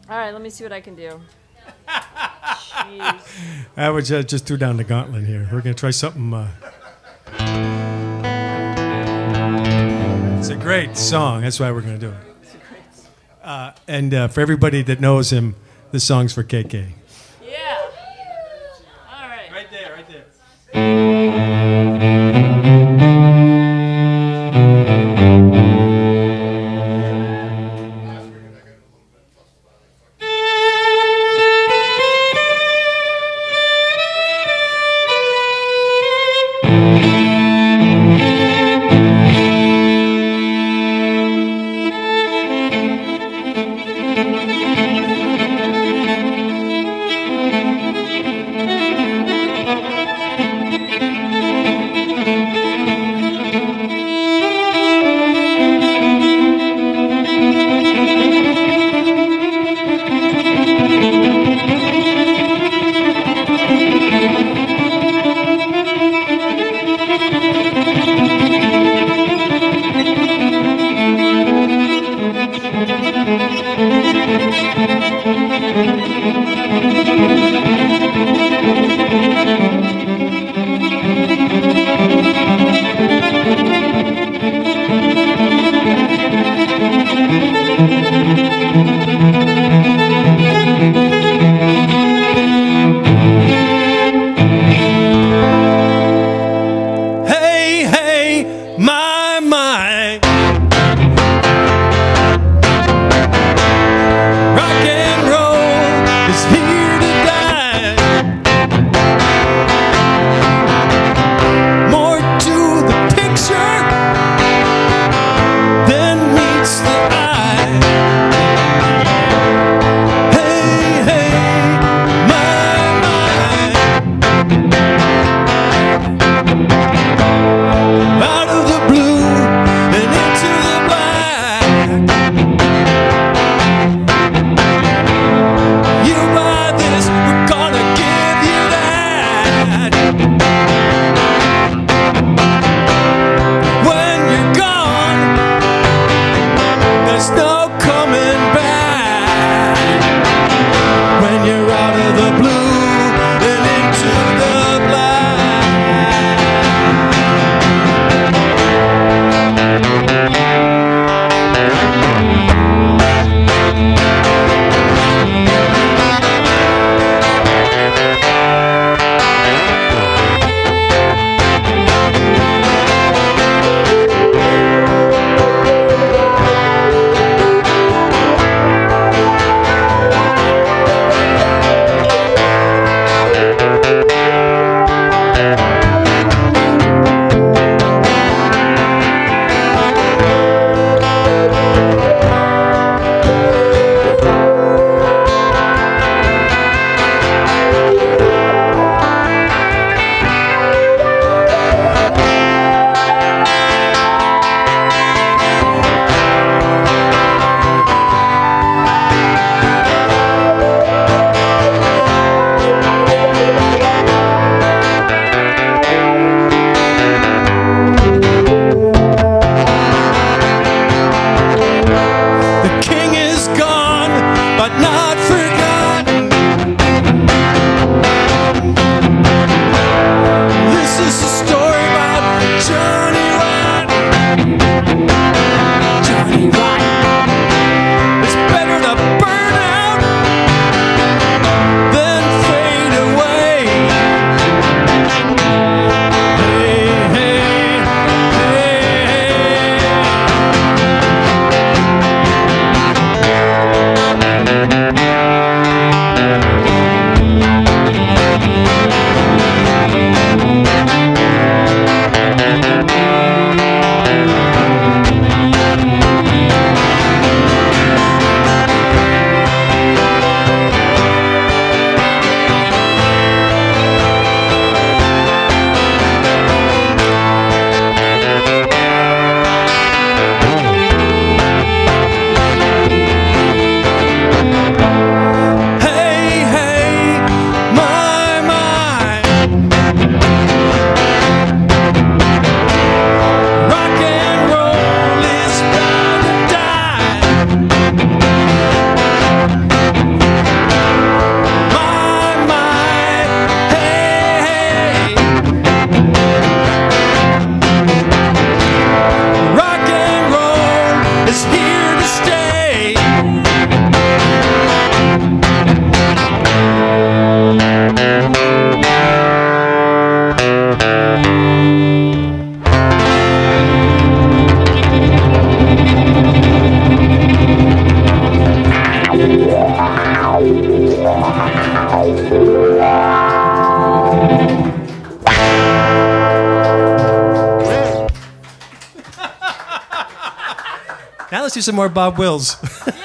All right, let me see what I can do. Jeez. I would just threw down the gauntlet here. We're going to try something. It's a great song. That's why we're going to do it. It's a great song. And for everybody that knows him, this song's for KK. Yeah. All right. Right there, right there. Now let's do some more Bob Wills. Yeah.